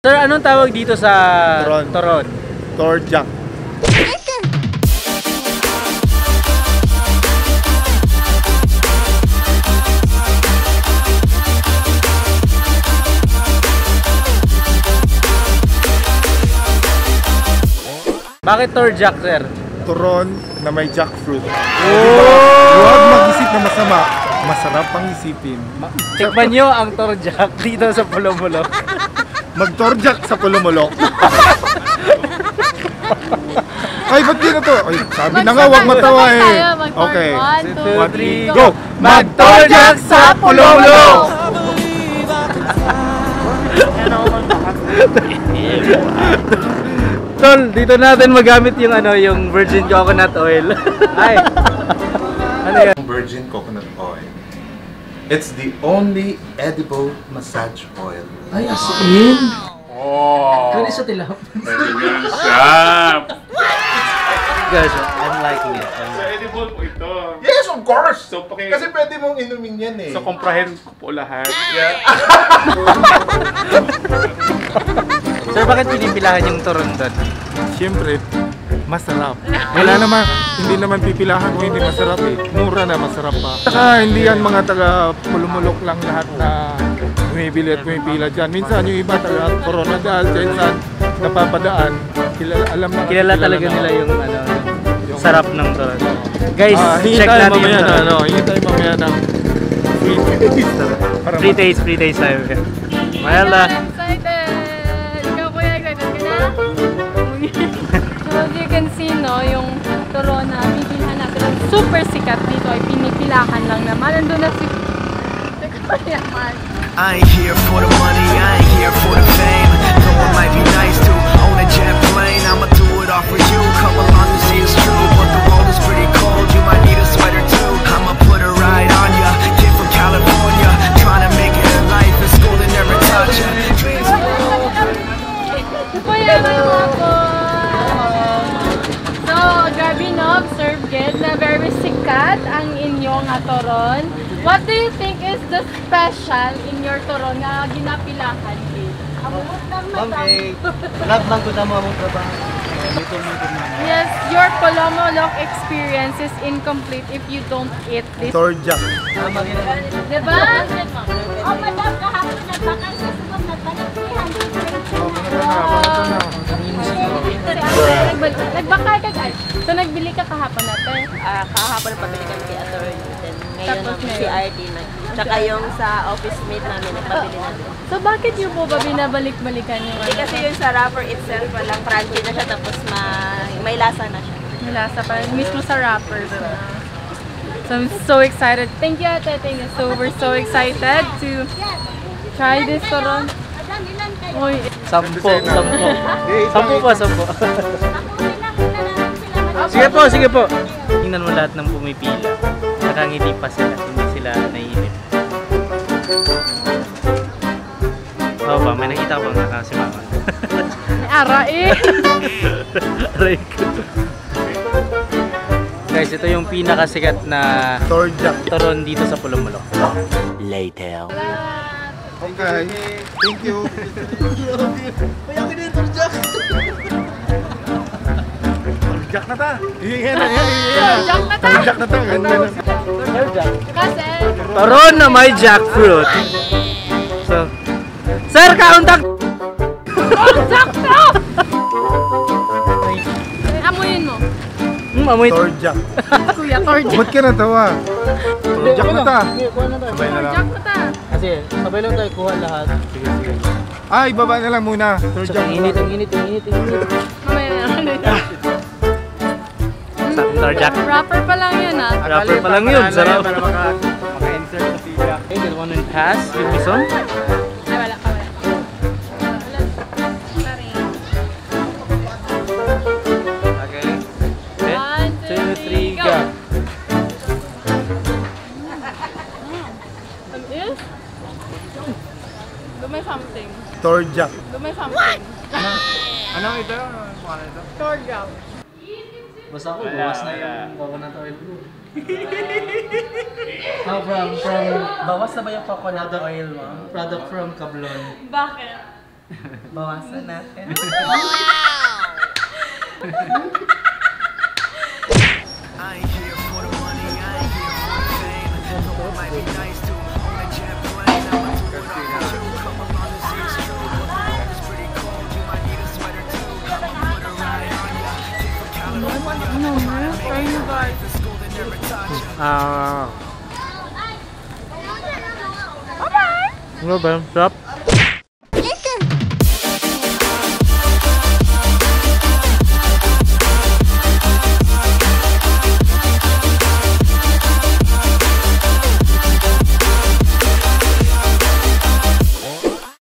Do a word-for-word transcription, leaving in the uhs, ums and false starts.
Sir, anong tawag dito sa Toron? Toron? Torjak. Bakit Torjak, sir? Turon na may jackfruit. Oh! Huwag mag-isip na masama. Masarap pang isipin. Tikman nyo ang Torjak dito sa Pulo-Mulo. Mag-torjak sa Pulo-Mulo. Ay, ba't di na to? Ay, sabi na nga, huwag matawa eh. Okay. one, two, three, Go! Mag-Torjak sa Pulo-Mulo! Tol, dito natin magamit yung ano, yung virgin coconut oil. Ay. Ano yan? Virgin coconut oil. It's the only edible massage oil. Ay, asin. Oh! Kani sa tilap. Shop! Guys, I'm liking it. I'm So, edible po ito. Yes, of course! So, paki... Kasi pwede mong inumin yan eh. So, komprahen ko po lahat. Yeah. Sir, bakit pinipilahan yung turon doon? Siyempre, masarap. Wala naman, hindi naman pipilahan kung hindi masarap eh. Mura na, masarap pa. Saka hindi yan mga taga Pulumulok lang lahat na bumibili at bumipila dyan. Minsan yung iba taga Coronadal, dyan saan napapadaan. Kilala, alam na. Kilala talaga na. nila yung ano, yung sarap ng turon. Guys, Ah, check natin yung mamaya na, turon. ano, hingi tayo mamaya ng free taste. Para Free taste, free taste tayo. Mayala. Excited! Ikaw po yung excited ka na? So as you can see, no, yung turon na bibilhan natin ang super sikat dito ay pinipilahan lang naman. Nandun na si... Yaman. I ain't here for the money, I ain't here for the fame. Though it might be nice to own a jet plane, I'ma do it all for you. Come along and see it's true, but the road is pretty cold. You might need a sweater too. I'ma put a ride on ya. Kid from California, trying to make it in life. In school and never touch ya. Dreams. Kuya, ako. So, grabe no, observe it na very sikat ang inyong uh, turon. What do you think is the special in your turon na ginapilahan din? Ma'am, eh, love lang ko na mo among trabaho. Yes, your Pulo-Mulo experience is incomplete if you don't eat this. Torjak. Tama rin. Diba? Oh, madam, kahapon nagbakay sa sunod na tanong three hundred Nagbakay ka guys. So nagbili ka kahapon natin. Ah, kahapon pabili kami kay Atty. Then ngayon Tapos ang ngayon. C R D na. Tsaka yung sa office mate namin, nagpabili natin. So bakit yung po ba binabalik-balikan yung Hindi ano? kasi yung sa wrapper itself, walang crunchy na siya, tapos ma may lasa na siya. May lasa pa mismo sa wrappers na. So I'm so excited. Thank you, Ate. Thank you. So we're so excited to try this turon. Uy, Sampo, sampo. Sampo po, sampo. Sige po, sige po. Tingnan mo lahat ng pumipila. Nakangiti pa sila, hindi sila naiinip. Oo ba, may nakita ko bang nakasimama? may ara eh. Aray ko. Guys, ito yung pinakasikat na Torjak. turon dito sa Pulo-Mulo. Later. Okay. Thank you. Torjak na ta. Iyan na, iyan, iyan. Torjak na ta. Torjak na ta. Ganda na. Kasi, Turon na may jackfruit. So, sir, kauntak! Torjak to! Amuyin mo. Hmm, amoy. Torjak. Kuya, torjak. Ba't ka natawa? Torjak na ta. Sabay na lang. Torjak na ta. Kasi, sabay lang tayo kuha lahat. Sige, sige. Ay, baba na lang muna. Torjak. Ang init, ang init, ang init, ang init. Mamaya na lang. Torjak. Wrapper pa lang yun ah. Rapper pa lang yun. Sarap. Para maka-insert sa pila. Okay, get one and pass. Give me some. Ay, wala ka, wala. Wala. Sorry. Okay. One, two, three, go! Ano is? Lumay something. Torjak. Lumay something. Ano ito? Ano pangalan ito? Torjak. Basta ako, bawas na yung coconut oil ko. Ah, from, from, bawas na ba yung coconut oil mo? Product from Kablon. Bakit? Bawasan natin. I ain't here for the money, I ain't here for the fame. Though it might be nice to own a jet plane, I'ma do it all for you. Come along and see it's true. But the world is pretty cold, you might need a sweater too. I'ma put a ride on ya. Take from California. Make your life in school and never taught ya. Ah. Ano ba? Sarap.